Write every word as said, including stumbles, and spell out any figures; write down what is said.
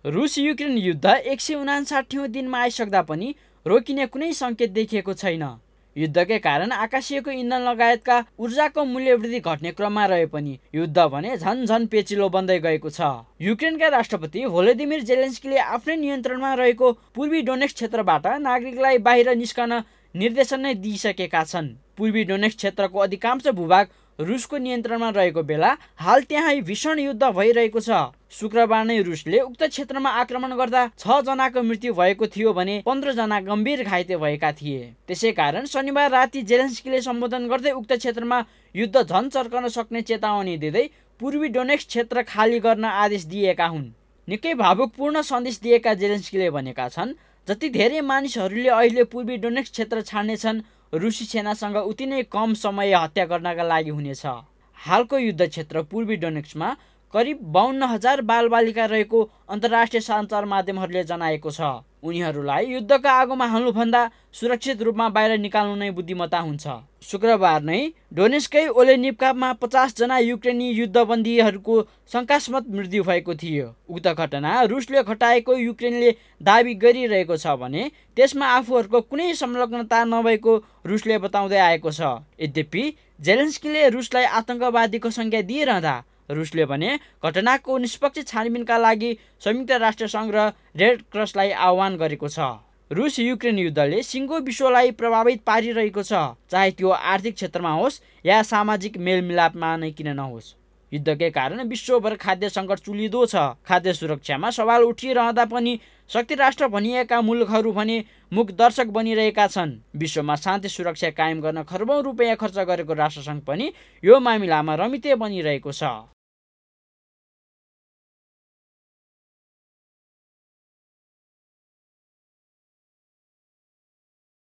रुस युक्रेन युद्ध एक सय उनासाठीौँ दिनमा आइसक्दा पनि रोकिने कुनै सङ्केत देखिएको छैन। युद्धकै कारण आकाशिएको इन्धन लगायतका ऊर्जाको मूल्य वृद्धि घट्ने क्रममा रहे पनि युद्ध भने झन झन पेचिलो बन्दै गएको छ। युक्रेनका राष्ट्रपति भोलोदिमिर जेलेन्स्कीले आफ्नै नियन्त्रणमा रहेको पूर्वी डोनेट्स्क क्षेत्रबाट नागरिकलाई बाहिर निस्कन निर्देशन नै दिइसकेका छन्। पूर्वी डोनेट्स्क क्षेत्रको अधिकांश भूभाग रुसको नियन्त्रणमा रहेको बेला हाल त्यहाँ भीषण युद्ध भइरहेको छ। शुक्रबार नै रुसले उक्त क्षेत्रमा आक्रमण गर्दा छ जनाको मृत्यु भएको थियो भने पन्ध्र जना गम्भीर घाइते भएका थिए। त्यसैकारण शनिबार राति जेलेन्स्कीले सम्बोधन गर्दै उक्त क्षेत्रमा युद्ध झन चर्कन सक्ने चेतावनी दिँदै पूर्वी डोनेट्स्क क्षेत्र खाली गर्न आदेश दिएका हुन्। निकै भावुकपूर्ण सन्देश दिएका जेलेन्स्कीले भनेका छन्, जति धेरै मानिसहरूले अहिले पूर्वी डोनेट्स्क क्षेत्र छाड्नेछन्, रुसी सेनासँग उति नै कम समय हत्या गर्नका लागि हुनेछ। हालको युद्ध क्षेत्र पूर्वी डोनेट्स्कमा करिब बाहन्न हजार बालबालिका रहेको अन्तर्राष्ट्रिय सञ्चार माध्यमहरूले जनाएको छ। उनीहरूलाई युद्धको आगोमा हाल्नुभन्दा सुरक्षित रूपमा बाहिर निकाल्नु नै बुद्धिमत्ता हुन्छ। शुक्रबार नै डोनेट्स्कै ओलेनिभकामा पचास जना युक्रेनी युद्धबन्दीहरूको शङ्कास्पद मृत्यु भएको थियो। उक्त घटना रुसले घटाएको युक्रेनले दाबी गरिरहेको छ भने त्यसमा आफूहरूको कुनै संलग्नता नभएको रुसले बताउँदै आएको छ। यद्यपि जेलेन्स्कीले रुसलाई आतंकवादीको संज्ञा दिइरहँदा रुसले भने घटनाको निष्पक्ष छानबिनका लागि संयुक्त राष्ट्र सङ्घ र रेड क्रसलाई आह्वान गरेको छ। रुस युक्रेन युद्धले सिङ्गो विश्वलाई प्रभावित पारिरहेको छ, चाहे त्यो आर्थिक क्षेत्रमा होस् या सामाजिक मेलमिलापमा नै किन नहोस्। युद्धकै कारण विश्वभर खाद्य सङ्कट चुलिदो छ। खाद्य सुरक्षामा सवाल उठिरहँदा पनि शक्ति राष्ट्र भनिएका मुलुकहरू भने मुख दर्शक बनिरहेका छन्। विश्वमा शान्ति सुरक्षा कायम गर्न खर्बौं रुपियाँ खर्च गरेको राष्ट्रसङ्घ पनि यो मामिलामा रमिते बनिरहेको छ।